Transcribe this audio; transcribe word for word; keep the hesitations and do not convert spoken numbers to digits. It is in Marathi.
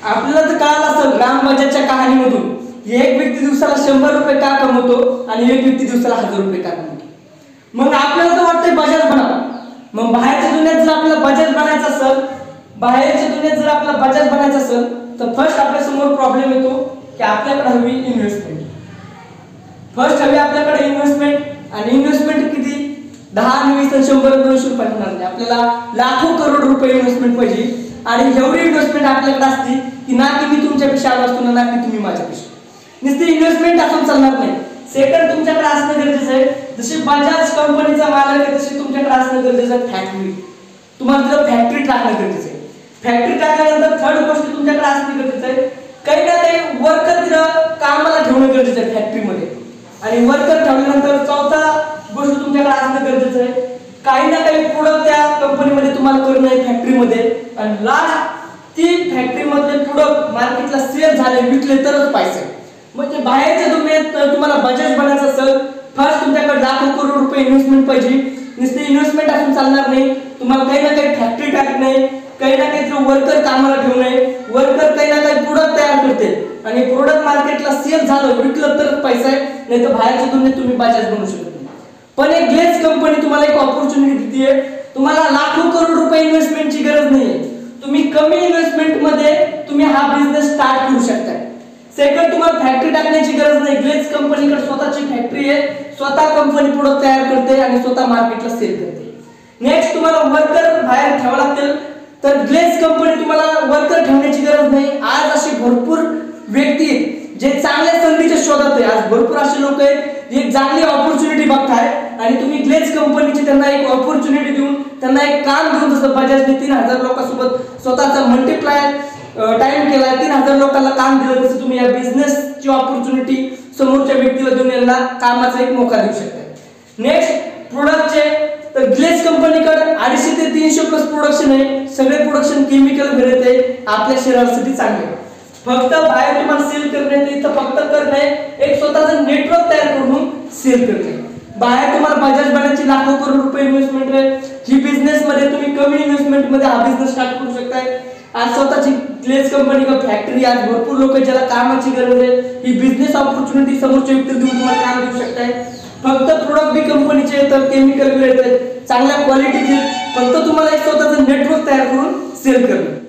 आपल्याला तर कळालं असेल रामबाजाच्या कहाणीमधून एक व्यक्ती दिवसाला शंभर रुपये का कमवतो आणि एक व्यक्ती दिवसाला हजार रुपये का कमवतो। मग आपल्याला तर वाटतंय बजाज बनावं, मग बाहेरच्या दुनियेत जर आपल्याला बजाज बनायचं असेल बाहेरच्या दुनियेत जर आपल्याला बजाज बनायचं असेल तर फर्स्ट आपल्या समोर प्रॉब्लेम येतो की आपल्याकडे हवी इन्व्हेस्टमेंट। फर्स्ट हवी आपल्याकडे इन्व्हेस्टमेंट आणि इन्व्हेस्टमेंट किती दहा आणि वीस आणि शंभर दोनशे रुपये होणार नाही, आपल्याला लाखो करोड रुपये इन्व्हेस्टमेंट पाहिजे। आणि एवढी इन्व्हेस्टमेंट आपल्याकडे असते की ना की मी तुमच्यापेक्षा आलो असतो ना की तुम्ही माझ्यापेक्षा, नुसती इन्व्हेस्टमेंट असून चालणार नाही। सेकंड तुमच्याकडे असणं गरजेचं आहे, जशी बजाज कंपनीचा मालक आहे तशी तुमच्याकडे असणं गरजेचं आहे फॅक्टरी, तुम्हाला तिथं फॅक्टरी टाकणं गरजेचं आहे। फॅक्टरी टाकल्यानंतर थर्ड गोष्ट तुमच्याकडे असणं गरजेचं आहे, काही ना काही वर्कर तिथं कामाला ठेवणं गरजेचं आहे फॅक्टरीमध्ये। आणि वर्कर ठेवल्यानंतर चौथा गोष्ट तुमच्याकडे असणं गरजेचं आहे, काही ना काही प्रोडक्ट त्या कंपनीमध्ये तुम्हाला करणं आहे फॅक्टरीमध्ये। आणि लास्ट ती फॅक्टरी मधले प्रोडक्ट मार्केटला सेल झाले विकले तरच पैसे। म्हणजे बाहेरच्या दुनियेत तुम्हाला बजाज बनायचं असेल फर्स्ट तुमच्याकडे लाखो करोड रुपये इन्व्हेस्टमेंट पाहिजे, नुसते इन्व्हेस्टमेंट असून चालणार नाही, तुम्हाला काही ना काही फॅक्टरी टाकणे, काही ना काही वर्कर कामाला ठेवणे, वर्कर काही ना काही प्रोडक्ट तयार करते आणि प्रोडक्ट मार्केटला सेल झालं विकलं तरच पैसा आहे, नाही तर बाहेरच्या दुनियेत तुम्ही बजाज बनू शकत नाही। पण एक ग्लेज कंपनी तुम्हाला एक ऑपॉर्च्युनिटी देते, तुम्हाला लाखो करोड रुपये इन्व्हेस्टमेंटची गरज नाहीये, तुम्ही कमी इन्व्हेस्टमेंट मध्ये तुम्ही हा बिझनेस स्टार्ट करू शकता। सेकंड तुम्हाला फॅक्टरी टाकण्याची गरज नाही, ग्लेज कंपनीकडे स्वतःची फॅक्टरी आहे, स्वतः कंपनी प्रोडक्ट तयार करते आणि स्वतः मार्केटला सेल करते। नेक्स्ट तुम्हाला वर्कर बाहेर ठेवावे लागतील, तर ग्लेज कंपनी तुम्हाला वर्कर ठेवण्याची गरज नाही। आज अशी भरपूर व्यक्ती जे चांगल्या संधीच्या शोधात आहे, आज भरपूर असे लोक आहेत एक चांगली ऑपॉर्च्युनिटी बघताय आणि तुम्ही ग्लेज कंपनीची त्यांना एक ऑपॉर्च्युनिटी देऊन त्यांना एक काम देऊन, जसं बजाजने तीन हजार लोकांसोबत स्वतःचा मल्टिप्लाय टाइम केला, तीन हजार लोकांना काम दिलं, तसं तुम्ही या बिझनेसची ऑपॉर्च्युनिटी समोरच्या व्यक्तीला देऊन यांना कामाचा एक मौका देऊ शकता। नेक्स्ट प्रोडक्टचे तर ग्लेज कंपनीकडे अडीचशे ते तीनशे प्लस प्रोडक्शन आहे, सगळे प्रोडक्शन केमिकल घरेत आहे, आपल्या शरीरासाठी चांगले। फक्त बाहेर तुम्हाला सेल करणे इथं फक्त करणे एक स्वतःचं नेटवर्क तयार करून सेल करणे। बाहेर तुम्हाला बजाज बनायची लाखो करोड रुपये इन्व्हेस्टमेंट आहे, ही बिझनेस मध्ये तुम्ही कमी इन्व्हेस्टमेंट मध्ये हा बिझनेस स्टार्ट करू शकताय। आज स्वतःची ग्लेज कंपनी का फॅक्टरी, आज भरपूर लोक ज्याला कामाची गरज आहे, ही बिझनेस ऑपॉर्च्युनिटी समोरच्या व्यक्तीला देऊन तुम्हाला काम देऊ शकताय। फक्त प्रोडक्ट बी कंपनीचे तर केमिकल बी आहेत चांगल्या क्वालिटीचे, फक्त तुम्हाला एक स्वतःचं नेटवर्क तयार करून सेल करणे।